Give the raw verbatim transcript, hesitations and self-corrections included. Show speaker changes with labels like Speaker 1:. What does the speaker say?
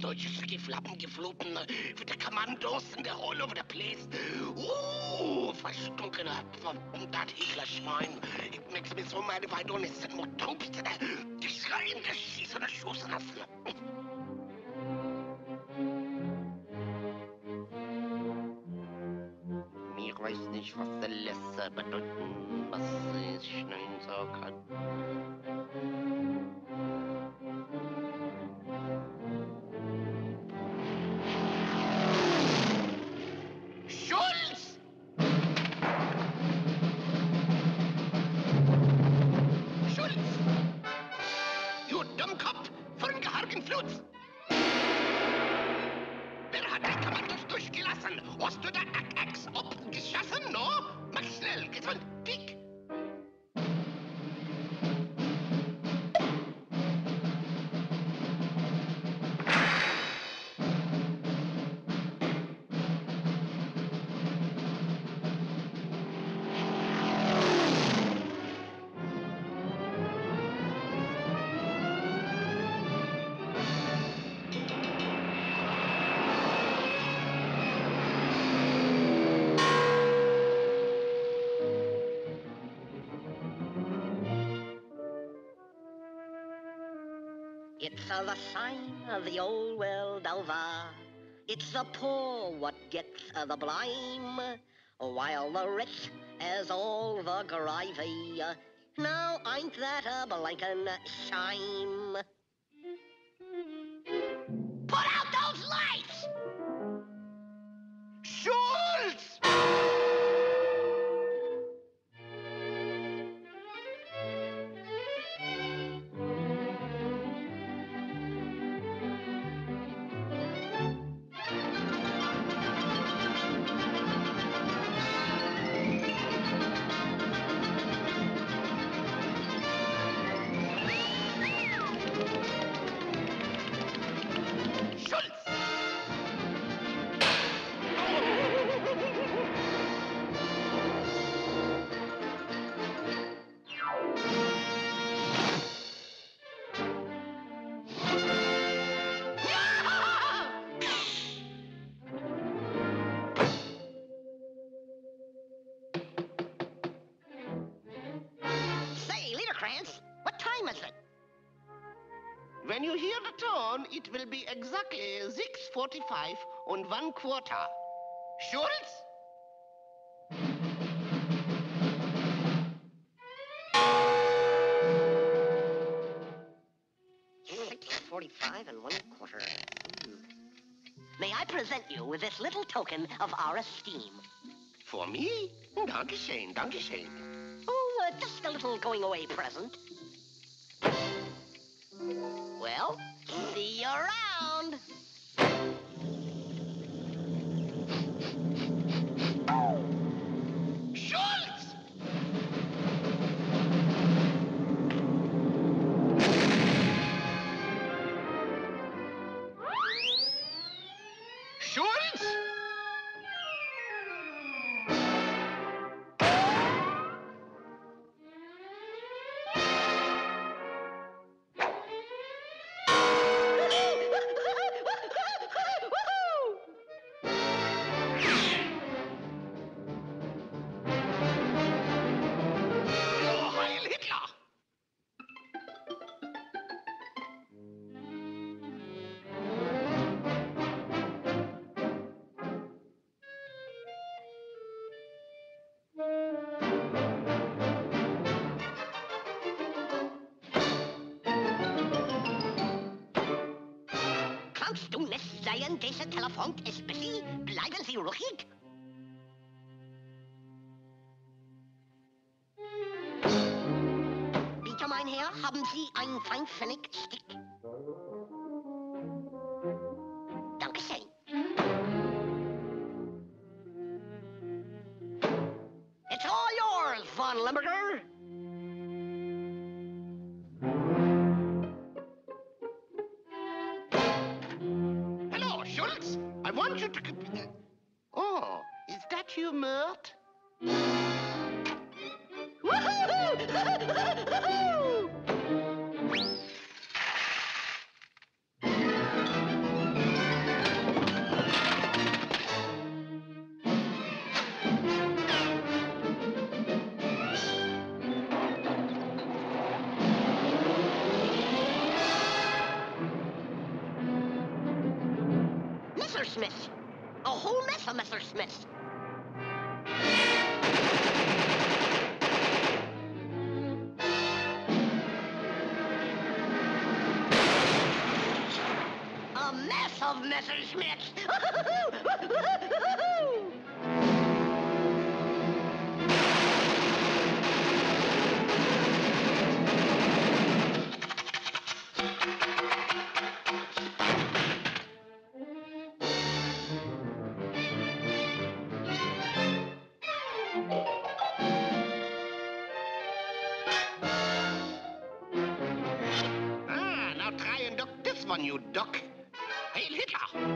Speaker 1: solche Skifflappen gefloten, with the commandos and they're all over the place. Ooh, verstunkene, that Hitler-Schwein. It makes me so mad if I don't send more troops to the... Die schreien, die schießen, die schießen lassen. Ich weiß nicht, was der Lässe bedeuten, was ich schnell so kann. Schulz! Schulz! You Dummkopf, vergehargen Flutz! Wer hat die Kommandos durchgelassen? Hast du da Ack-Acks abgeschossen, no? Mach schnell, gesund, dick!
Speaker 2: It's a the sign of the old world over. It's the poor what gets uh, the blame, while the rich has all the gravy. Now ain't that a blinkin' shame? Put out those lights!
Speaker 1: Schulz!
Speaker 2: What time is it?
Speaker 1: When you hear the tone, it will be exactly six forty-five and one quarter. Schulz?
Speaker 2: six forty-five and one quarter. Mm. May I present you with this little token of our esteem?
Speaker 1: For me? Dankeschön, Dankeschön.
Speaker 2: Oh, uh, just a little going-away present. Well, see you around.
Speaker 1: Schulz! Schulz!
Speaker 2: Kannst du nicht sehen, dieser Telefon ist busy? Bleiben Sie ruhig. Bitte, mein Herr, haben Sie einen Feinpfennig-Stick? Dankeschön. It's all yours, Von Limburger.
Speaker 1: Hello, Schulz. I want you to... Oh, is that you, Mert?
Speaker 2: Messerschmitt. A whole mess of Messerschmitt. A mess of Messerschmitt.
Speaker 1: Ah, now try and duck this one, you duck. Hail Hitler!